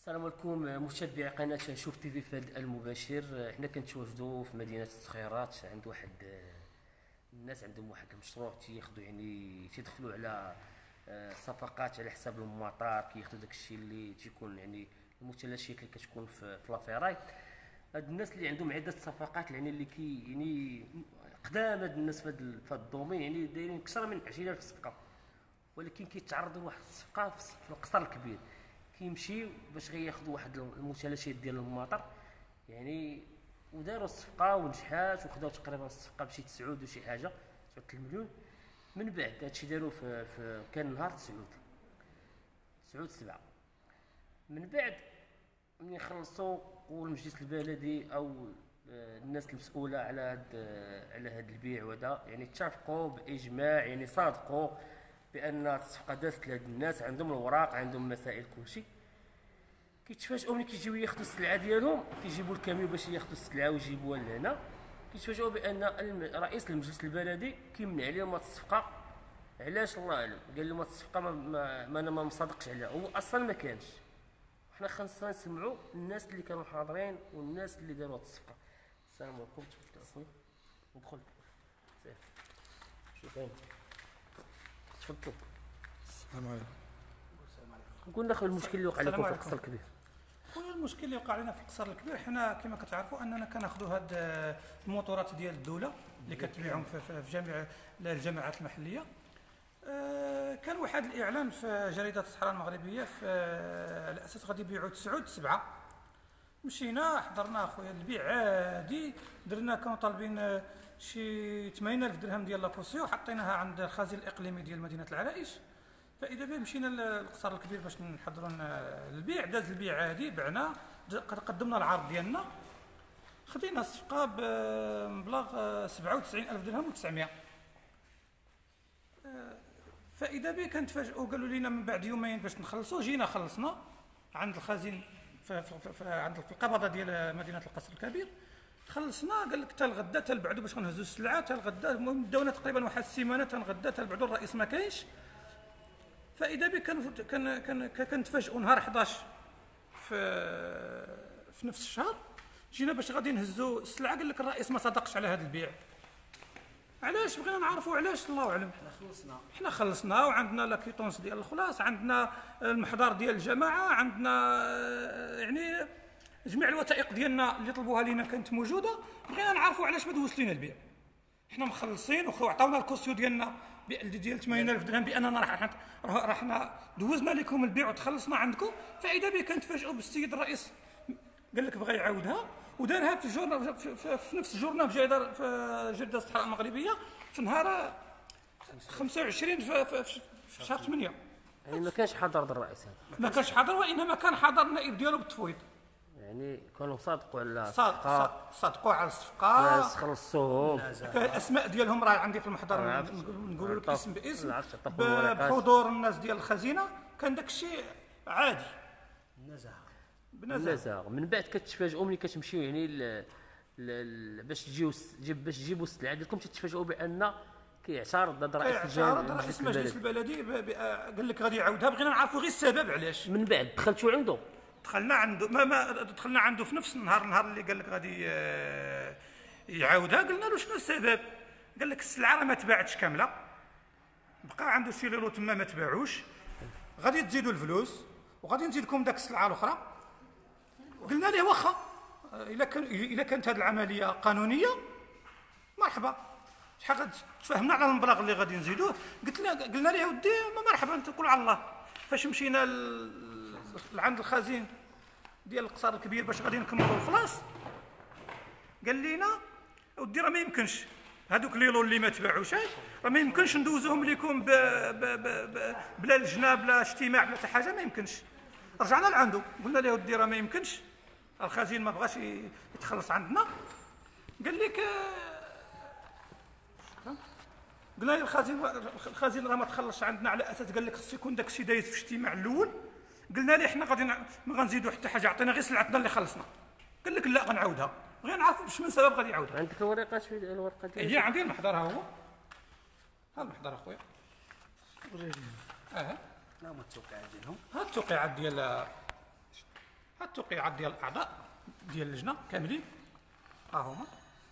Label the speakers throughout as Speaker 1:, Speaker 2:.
Speaker 1: السلام عليكم متابعي قناة شوف تيفي في هذا المباشر. حنا كنتواجدوا في مدينة الصخيرات عند واحد الناس عندهم واحد المشروع تياخذوا يعني تيدخلوا على صفقات على حساب المطار، كياخذوا داك الشيء اللي تيكون يعني الممتلكات اللي كتكون في لافيراي. هاد الناس اللي عندهم عدة صفقات يعني اللي كي يعني قدام هاد الناس في هاد الدومين يعني دايرين اكثر من 20,000 صفقة، ولكن كيتعرضوا لواحد الصفقة في القصر الكبير. كيمشيو باش غياخذوا واحد الممتلكات ديال المطر يعني، وداروا الصفقه ونجحات وخداو تقريبا الصفقه بشي 9 وشي حاجه 9 مليون. من بعد هادشي داروا في كان نهار 9 7. من بعد ملي خلصوا والمجلس البلدي او الناس المسؤوله على هذا البيع وهذا يعني اتفقوا باجماع، يعني صادقوا بان الصفقه دازت لهاد الناس، عندهم الوراق عندهم مسائل كلشي. كيتفاجئوا ملي كيجيو ياخذوا السلعه ديالهم، كيجيبوا الكاميو باش ياخذوا السلعه ويجيبوها لهنا، كيتفاجئوا بان رئيس المجلس البلدي كيمنع عليهم هاد الصفقه. علاش؟ الله اعلم. قال لهم هاد الصفقه ما انا ما مصادقش عليها، هو اصلا ما كانش. حنا خاصنا نسمعوا الناس اللي كانوا حاضرين والناس اللي داروا هاد الصفقه. السلام عليكم، تفضل اخويا ندخل. شوف هنا، تفضل.
Speaker 2: السلام عليكم.
Speaker 1: قلنا اخو المشكل اللي وقع لكم في القصر الكبير.
Speaker 2: خويا المشكل اللي وقع لنا في القصر الكبير، حنا كما كتعرفوا اننا كناخذوا هاد الموتورات ديال الدوله اللي كتبيعهم في جميع الجامعات المحليه. كان واحد الاعلان في جريده الصحراء المغربيه على اساس غادي يبيعوا 9 7. مشينا حضرنا اخويا البيع عادي، درنا كانوا طالبين شي 80,000 درهم ديال لابوسيو، حطيناها عند الخزين الاقليمي ديال مدينه العرائش. فاذا به مشينا للقصر الكبير باش نحضروا البيع. داز البيع عادي، بعنا قدمنا العرض ديالنا، خدينا الصفقه بمبلغ 97,000 درهم و900. فاذا به كنتفاجئوا، قالوا لنا من بعد يومين باش نخلصوا. جينا خلصنا عند الخزين في القبضه ديال مدينه القصر الكبير. خلصنا، قال لك حتى الغدا حتى البعدو باش غنهزوا السلعه حتى الغدا. المهم داونا تقريبا واحد السيمانه حتى الغدا حتى البعدو، الرئيس ما كاينش. فاذا به كنتفاجئوا نهار 11 في نفس الشهر، جينا باش غادي نهزوا السلعه، قال لك الرئيس ما صدقش على هذا البيع. علاش؟ بغينا نعرفوا علاش، الله اعلم. حنا خلصنا وعندنا لا كيطونس ديال الخلاص، عندنا المحضر ديال الجماعه، عندنا يعني جميع الوثائق ديالنا اللي طلبوها لينا كانت موجوده. بغينا نعرفوا علاش ما دوزش لينا البيع. حنا مخلصين وعطاونا الكوسيو ديالنا ديال 80,000 درهم باننا راح دوزنا لكم البيع وتخلصنا عندكم. فاذا به كنتفاجئوا بالسيد الرئيس قال لك بغى يعاودها، ودارها في الجورنال في نفس الجورنال في جريده الصحراء المغربيه في نهار 25 في شهر 8.
Speaker 1: يعني ما كانش حاضر الرئيس هذا؟
Speaker 2: ما كانش حاضر، وانما كان حاضر النائب ديالو بالتفويض.
Speaker 1: يعني كانوا صادقوا على
Speaker 2: الصفقه، صادقوا على الصفقه،
Speaker 1: ناس خلصوهم.
Speaker 2: الاسماء ديالهم راه عندي في المحضر، نقولوا لك اسم باسم بحضور الناس ديال الخزينه. كان داك الشيء عادي،
Speaker 1: بنزاهه. من بعد كتفاجئوا ملي كتمشيو يعني باش تجيبوا السلعه ديالكم، تتفاجئوا بان كيعترض هذا
Speaker 2: رئيس المجلس البلدي قال لك غادي يعاودها. بغينا نعرفوا غير السبب علاش.
Speaker 1: من بعد دخلتوا عنده؟
Speaker 2: دخلنا عنده، ما دخلنا عنده في نفس النهار اللي قال لك غادي يعاودها. قلنا له شنو السبب؟ قال لك السلعه راه ما تباعتش كامله، بقى عنده شي ليلو تما ما تباعوش، غادي تزيدوا الفلوس وغادي نزيد لكم داك السلعه الاخرى. قلنا ليه واخا، الا كانت هذه العمليه قانونيه مرحبا، شحال تفاهمنا على المبلغ اللي غادي نزيدوه. قلنا ليه ودي مرحبا نتوكلوا على الله. فاش مشينا عند الخزين ديال القصر الكبير باش غادي نكملوا الخلاص، قال لنا ودي راه ما يمكنش هذوك ليلو اللي ما تباعوش راه ما يمكنش ندوزوهم لكم بلا لجنه بلا اجتماع بلا حتى حاجه، ما يمكنش. رجعنا لعنده قلنا له ودي راه ما يمكنش، الخزين ما بغاش يتخلص عندنا. قال لك قلنا له الخزين راه ما تخلصش عندنا على اساس قال لك خص يكون داك الشيء دايز في الاجتماع الاول. قلنا ليه حنا غادي ما غنزيدوا حتى حاجه، عطينا غير سلعتنا اللي خلصنا. قال لك لا غنعاودها. بغينا نعرفوا باش من سبب غادي يعاودها.
Speaker 1: عندك الورقات في الورقه ديالك؟
Speaker 2: هي عندي المحضر، ها هو ها المحضر اخويا. ها
Speaker 3: نعم التوقيعات ديالهم،
Speaker 2: ها التوقيعات ديال هاد التوقيعات ديال الاعضاء ديال اللجنه كاملين ها هما.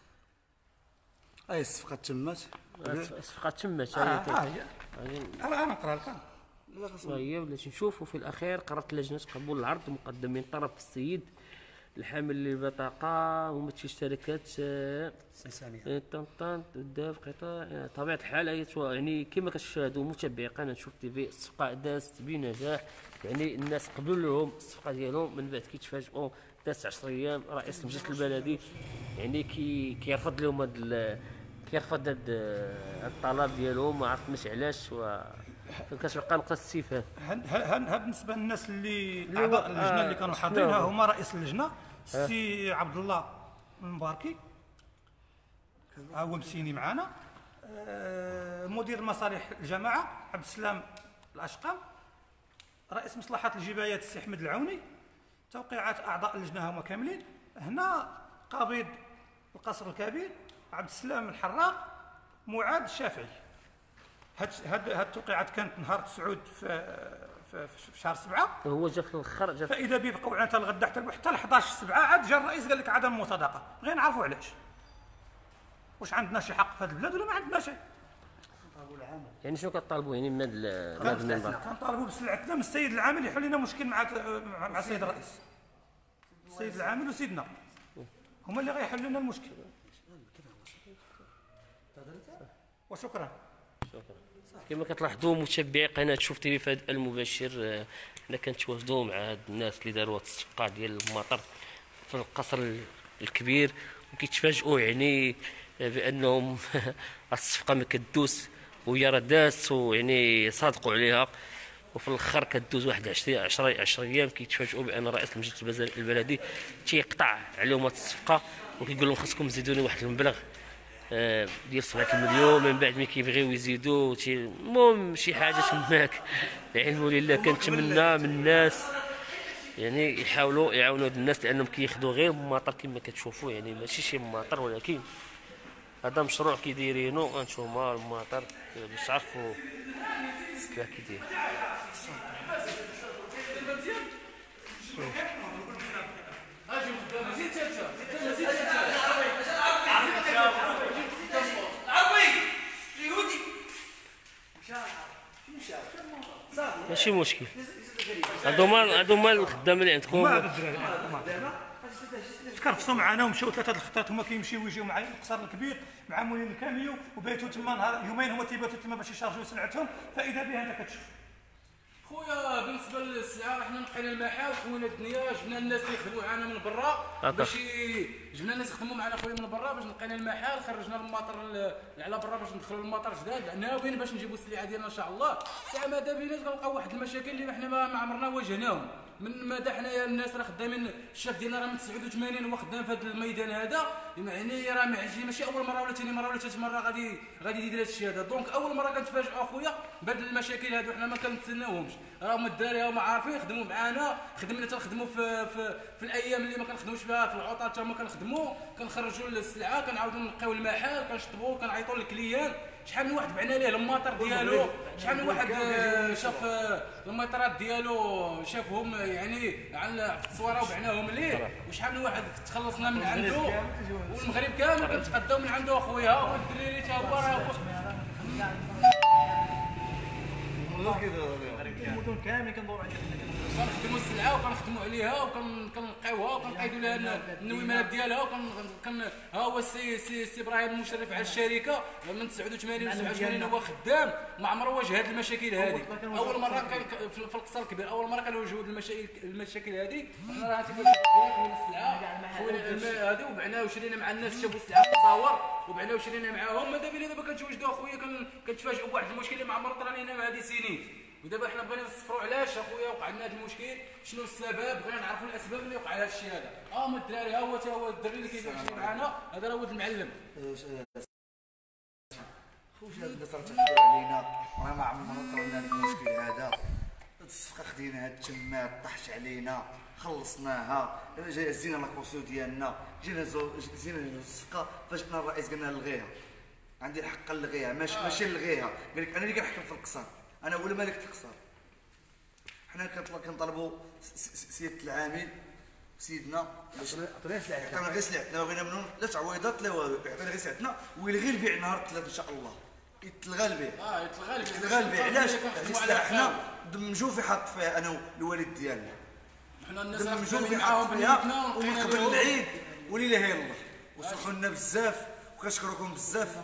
Speaker 3: اي الصفقه تمت.
Speaker 1: الصفقه تمت.
Speaker 2: ها هي انا نقرا لك.
Speaker 1: هي بلاتي نشوفوا في الاخير قررت لجنه قبول العرض مقدم من طرف السيد الحامل للبطاقه ممثل شركات طنطان داف قطاع. طبيعه الحال يعني كما كتشاهدوا متابعي قناه شوف تي في، الصفقه دازت بنجاح. يعني الناس قبلوا لهم الصفقه ديالهم، من بعد كيتفاجئوا دازت 10 ايام رئيس المجلس البلدي يعني كيرفض لهم كيرفض هذا الطلب ديالهم، ما عرفناش علاش. كتبقى نقطه استفهام.
Speaker 2: ها بالنسبه للناس اللي اعضاء اللجنه اللي كانوا حاضرين، ها هما رئيس اللجنه السي عبد الله المباركي، ها هو مسيني معنا. مدير مصالح الجماعه عبد السلام الاشقام، رئيس مصلحه الجبايات السي احمد العوني. توقيعات اعضاء اللجنه هما كاملين. هنا قابض القصر الكبير عبد السلام الحراق، معاد الشافعي. هاد التوقيعات كانت نهار 9 في شهر 7.
Speaker 1: هو جا في الاخر
Speaker 2: فاذا به بقاو حتى الغدا حتى ل 11 7 عاد جا الرئيس قال لك عدم مصادقه. بغينا نعرفوا علاش، واش عندنا شي حق في هذا البلاد ولا ما عندناش؟
Speaker 1: يعني شنو كطالبوا يعني من هذا المنبر؟
Speaker 2: كنطالبوا بسلعتنا من السيد العامل يحل لنا مشكل مع السيد الرئيس. السيد العامل وسيدنا هما اللي غيحلوا لنا المشكل. وشكرا.
Speaker 1: كما كتلاحظوا متابعي قناه شوف تي في هذا المباشر، حنا كنتواجدوا مع هاد الناس اللي داروا هاد الصفقه ديال المطر في القصر الكبير، وكيتفاجئوا يعني بانهم الصفقه ما كدوز، وهي راه دازت ويعني صادقوا عليها، وفي الاخر كدوز واحد 10 ايام كيتفاجئوا بان رئيس المجلس البلدي تيقطع عليهم هاد الصفقه، وكيقول لهم خاصكم تزيدوني واحد المبلغ ديال 7 المليون. من بعد ملي كيبغيو يزيدوا المهم شي حاجه تماك. العلم لله. كنتمنى من الناس يعني يحاولوا يعاونوا هاد الناس، لانهم كياخذوا غير مطر كما كتشوفوا، يعني ماشي شي مطر، ولكن هذا مشروع كيديرينو انتوما المطر باش تعرفوا كيف كيدير. ماشي مشكل، هادو الخدامين اللي عندكم.
Speaker 2: تكرفصوا معنا ومشاو 3 الخطات، هما كيمشيو ويجيو مع القصر الكبير مع مولين الكاميو، وبيتوا تما نهار يومين هما تيباتوا تما باش يشارجوا سلعتهم. فاذا بها انت كتشوف
Speaker 4: خويا بالنسبه للسلعه حنا نقينا المحال خوينا الدنيا، جبنا الناس اللي يخدموا معنا من برا باش جبنا الناس يخدموا معنا خويا من برا باش نقينا المحال، خرجنا المطر على برا باش ندخلوا المطر جداد، ناويين باش نجيبوا السلعه ديالنا ان شاء الله. ساعه ماذا بينا كنلقاو واحد المشاكل اللي حنا ما عمرنا واجهناهم. من مدى حنايا الناس راه خدامين، الشاف ديالنا راه من 89 هو خدام في هذا الميدان هذا، يعني راه ماشي اول مره ولا ثاني مره ولا ثالث مره غادي يدير هذا الشيء هذا. دونك اول مره كنتفاجئوا اخويا بهاد المشاكل هادو، حنا ما كنتسناوهمش. راهم الدراري هما عارفين يخدموا معانا، خدمنا تنخدموا في الايام اللي ما كنخدموش فيها في العطل حتى هما كنخدموا، كنخرجوا السلعه، كنعاودوا نقيو المحل، كنشطبوا، كنعيطوا للكليان. شحال من واحد بعنا ليه المطر ديالو، شحال من واحد شاف المطرات ديالو شافهم يعني على في التصويره وبعناهم ليه، وشحال من واحد تخلصنا من عنده، والمغرب كامل كنتقداو من عنده اخويا، والدراري تا هو راه
Speaker 3: المدن كامل كندوروا عليها،
Speaker 4: كنخدموا السلعه وكنخدموا عليها وكنقيوها وكنقيدوا لها النويمات ديالها ها هو السي ابراهيم المشرف على الشركه من 89 و 87 هو خدام، ما عمره واجه هذه المشاكل هذه. اول مره كان في القصر الكبير اول مره كنواجهوا المشاكل هذه. حنا راه تيكون السلعه خوينا الماء هذه وبعناه وشرينا مع الناس، شافوا السلعه تصاور وبعناه وشرينا معاهم. ماذا بينا دابا كنتواجدوا اخويا كنتفاجئوا بواحد المشكل اللي ما عمر طرا لينا مع هذه سنين. ودابا حنا بغينا نصفروا علاش اخويا وقع لنا هذا المشكل، شنو السبب، بغينا نعرفوا الاسباب اللي وقع هذا الشيء هذا. هما الدراري ها هو الدري اللي كيبيع شي معانا، هذا راه ولد المعلم.
Speaker 3: خوش هاد الناس راه تفكروا علينا، راه ما عمرنا طرنا هاد المشكل هذا. هاد الصفقه خديناها تما طاحت علينا، خلصناها، زينا لاكوسيو ديالنا، جينا الصفقه، فاجئنا الرئيس قالنا نلغيها. عندي الحق نلغيها، ماشي نلغيها، قال لك انا اللي كنحكم في القصر، انا ولا مالك القصر. حنا كنطلبوا سياده العامل سيدنا باش
Speaker 5: عطينا سلعه
Speaker 3: يعطينا غير سلعتنا، ما بغينا منهم لا تعويضات لا والو، يعطينا غير سلعتنا ويلغي البيع نهار الثلاث ان شاء الله. يتلغى البيع، يتلغى البيع. علاش؟ هذه السلعه حنا دمجوا في حط فيها انا والوالد ديالنا،
Speaker 4: حنا الناس
Speaker 3: دمجوا في حط فيها، ومن قبل العيد وليله هي الله وصلحوا لنا بزاف وكنشكركم بزاف.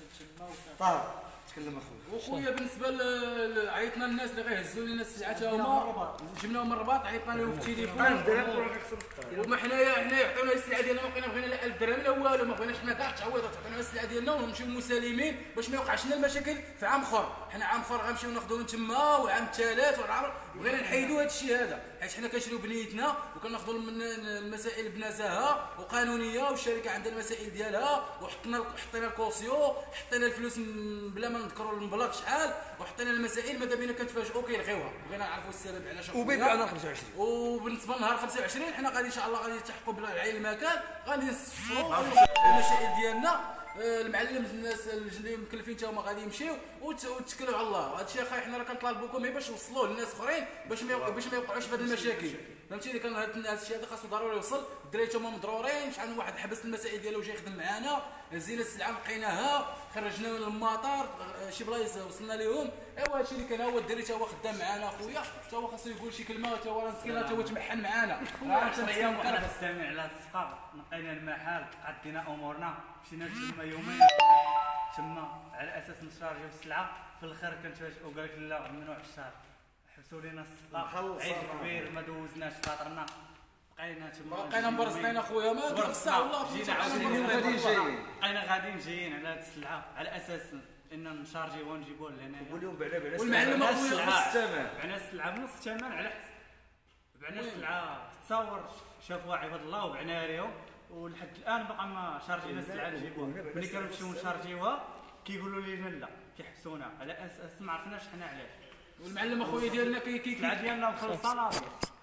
Speaker 3: طاهر تكلم
Speaker 4: وخويا بالنسبه عيطنا للناس اللي غيهزوا لنا السلعه تا هما، جبناهم من الرباط عيطنا لهم في التليفون وما حنايا يعطيونا السلعه ديالنا، ما بقينا لا 1000 درهم لا والو، ما بغيناش حنا كاع تعويضات، عطيونا السلعه ديالنا ونمشيو مسالمين باش ما يوقعش لنا المشاكل في عام اخر. حنا عام اخر غنمشيو ناخذوا من تما، وعام الثالث والعام بغينا نحيدوا هذا الشيء هذا، حيت حنا كنشريو بنيتنا وكناخذوا من المسائل بنزاهه وقانونيه، والشركه عندها المسائل ديالها، حطينا الكوسيو، حطينا الفلوس بلا ما نذكروا المبلغ شحال، وحطينا المسائل ماذا بينا كنتفاجئوا كيلغيوها. بغينا نعرفوا السبب علاش
Speaker 5: وبيبيعوا نهار 25.
Speaker 4: وبالنسبه لنهار 25 حنا غادي ان شاء الله غادي نلتحقوا بالعين المكان، غادي نصفروا المسائل ديالنا. المعلم الناس اللي مكلفين تا هما غادي يمشيو وتكلوا على الله. وهذا الشيء اخاي حنا راه كنطالبوكم غير باش توصلوه للناس اخرين باش ما يوقعوش في هذه المشاكل، فهمتيني. كان هذا الشيء هذا خاصو ضروري يوصل. الدراري تا هما مضرورين، شحال من واحد حبس المسائل ديالو وجا يخدم معانا، هزينا السلعه لقيناها، خرجنا من المطار، شي بلايص وصلنا لهم. ايوا هادشي اللي كان هو الدري تا هو خدام معانا اخويا، تا هو خاصو يقول شي كلمه، تا هو مسكين تا هو تمحن معانا.
Speaker 6: 10 ايام وحنا كنستمع على هاد الصفقه، نقينا المحل، قدينا امورنا، مشينا تما يومين تما على اساس نشارجيو السلعه، في الاخر كنتفاجئوا قال لك لا ممنوع الشهر، حبسوا لينا الصفقه، عيد كبير ما دوزناش خاطرنا، بقينا تما
Speaker 4: بقينا مبرصقين اخويا، ما ديك الساعه والله
Speaker 6: جينا عاوتاني بقينا غاديين جايين على هاد السلعه على اساس ان نشارجيوها ونجيبوها لهنايا.
Speaker 3: قول لهم بعنا
Speaker 4: والمعلم اخويا
Speaker 6: بنص الثمن، بعنا السلعه بنص الثمن، على حسب بعنا السلعه تصور شافوها عباد الله وبعناها لهم، ولحد الان باقا ما شارجينا السلعه نجيبوها. ملي كنمشيو نشارجيوها كيقولوا لنا لا، كيحبسونا على اساس ما عرفناش حنا علاش.
Speaker 4: والمعلم اخويا ديالنا
Speaker 6: السلعه ديالنا مخلصه ناضيه.